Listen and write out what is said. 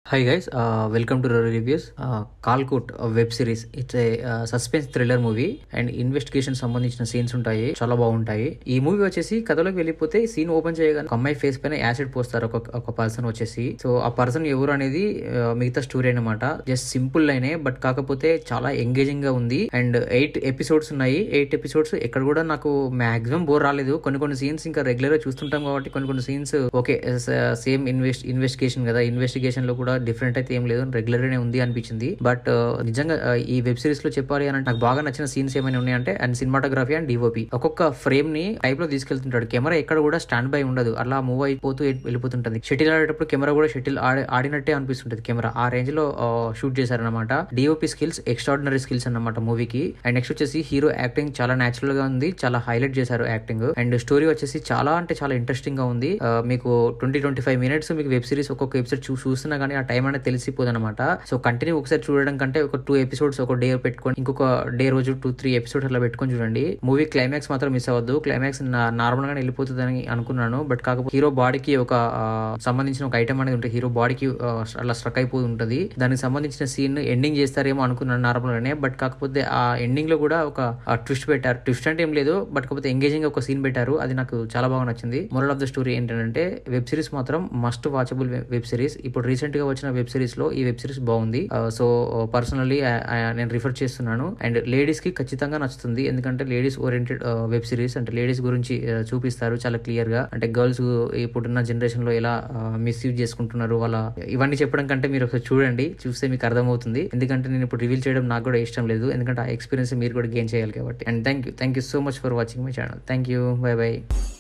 Hi guys, welcome to RoriReviews. Kaalkoot web series. It's a suspense thriller movie and investigation సంబంధించిన scenes ఉంటాయి, చాలా బాగుంటాయి. ఈ movie వచ్చేసి కథలోకి వెళ్ళిపోతే సీన్ ఓపెన్ చేయగానే ఒక అమ్మాయి ఫేస్ పైన యాసిడ్ పోస్తారు ఒక పర్సన్ వచ్చేసి. సో ఆ పర్సన్ ఎవరు అనేది మిగతా స్టోరీ అనమాట. జస్ట్ సింపుల్ లైనే, బట్ కాకపోతే చాలా ఎంగేజింగ్ గా ఉంది. అండ్ 8 ఎపిసోడ్స్ ఉన్నాయి. 8 ఎపిసోడ్స్ ఎక్కడ కూడా నాకు మాక్సిమం బోర్ రాలేదు. కొన్ని సీన్స్ ఇంకా రెగ్యులర్ గా చూస్తుంటాం కాబట్టి కొన్ని సీన్స్ ఓకే సేమ్ ఇన్వెస్టిగేషన్ కదా, ఇన్వెస్టిగేషన్ లో కూడా డిఫరెంట్ అయితే ఏం లేదు, రెగ్యులర్ గానే ఉంది అనిపించింది. బట్ నిజంగా ఈ వెబ్ సిరీస్ లో చెప్పాలి అని నాకు బాగా నచ్చిన సీన్స్ ఏమైనా ఉన్నాయంటే అండ్ సినిమాటోగ్రఫీ అండ్ డిఓపి. ఒక్కొక్క ఫ్రేమ్ ని టైప్ లో తీసుకెళ్తుంటాడు. కెమెరా ఎక్కడ కూడా స్టాండ్ బై ఉండదు, అలా మూవ్ అయిపోతూ వెళ్ళిపోతుంటది. షటిల్ ఆడేటప్పుడు కెమెరా కూడా షటిల్ ఆడినట్టే అనిపిస్తుంటది. కెమెరా ఆ రేంజ్ లో షూట్ చేశారనమాట. డిఓపి స్కిల్స్ ఎక్స్ట్రాడినరీ స్కిల్స్ అన్నమాట మూవీకి. అండ్ నెక్స్ట్ వచ్చేసి హీరో యాక్టింగ్ చాలా నేచురల్ గా ఉంది, చాలా హైలైట్ చేశారు యాక్టింగ్. అండ్ స్టోరీ వచ్చేసి చాలా అంటే చాలా ఇంట్రెస్టింగ్ గా ఉంది. మీకు 20-25 మినిట్స్ మీకు వెబ్ సిరీస్ ఒక్కొక్క ఎపిసోడ్ చూస్తున్నా కానీ ఆ టైం అనేది తెలిసిపోదు అనమాట. సో కంటిన్యూ ఒకసారి చూడడం కంటే ఒక 2 ఎపిసోడ్స్ ఒక డే పెట్టుకొని ఇంకొక డే రోజు 2-3 ఎపిసోడ్స్ అలా పెట్టుకొని చూడండి. మూవీ క్లైమాక్స్ మాత్రం మిస్ అవ్వద్దు. క్లైమాక్స్ నార్మల్ గానే వెళ్ళిపోతుందని అనుకున్నాను, బట్ కాకపోతే హీరో బాడీకి ఒక సంబంధించిన ఒక ఐటమ్ అనేది ఉంటుంది. హీరో బాడీకి అలా స్ట్రక్ అయిపోయి ఉంటుంది. దానికి సంబంధించిన సీన్ ఎండింగ్ చేస్తారేమో అనుకున్నాను నార్మల్ గానే, బట్ కాకపోతే ఆ ఎండింగ్ లో కూడా ఒక ట్విస్ట్ పెట్టారు. ట్విస్ట్ అంటే ఏం లేదు, బట్ కాకపోతే ఎంగేజింగ్ ఒక సీన్ పెట్టారు. అది నాకు చాలా బాగా నచ్చింది. మోరల్ ఆఫ్ ద స్టోరీ ఏంటంటే వెబ్ సిరీస్ మాత్రం మస్ట్ వాచబుల్ వెబ్ సిరీస్. ఇప్పుడు రీసెంట్ గా వచ్చిన వెబ్ సిరీస్ లో ఈ వెబ్ సిరీస్ బాగుంది. సో పర్సనల్లీ నేను రిఫర్ చేస్తున్నాను. అండ్ లేడీస్ కి ఖచ్చితంగా నచ్చుతుంది, ఎందుకంటే లేడీస్ ఓరియంటెడ్ వెబ్ సిరీస్. అంటే లేడీస్ గురించి చూపిస్తారు చాలా క్లియర్ గా. అంటే గర్ల్స్ ఇప్పుడున్న జనరేషన్ లో ఎలా మిస్యూజ్ చేసుకుంటున్నారు వాళ్ళ, ఇవన్నీ చెప్పడం కంటే మీరు ఒకసారి చూడండి, చూస్తే మీకు అర్థమవుతుంది. ఎందుకంటే నేను ఇప్పుడు రివీల్ చేయడం నాకు కూడా ఇష్టం లేదు, ఎందుకంటే ఆ ఎక్స్పీరియన్స్ మీరు కూడా గెయిన్ చేయాలి కాబట్టి. And thank you so much for watching my channel. Thank you, bye by.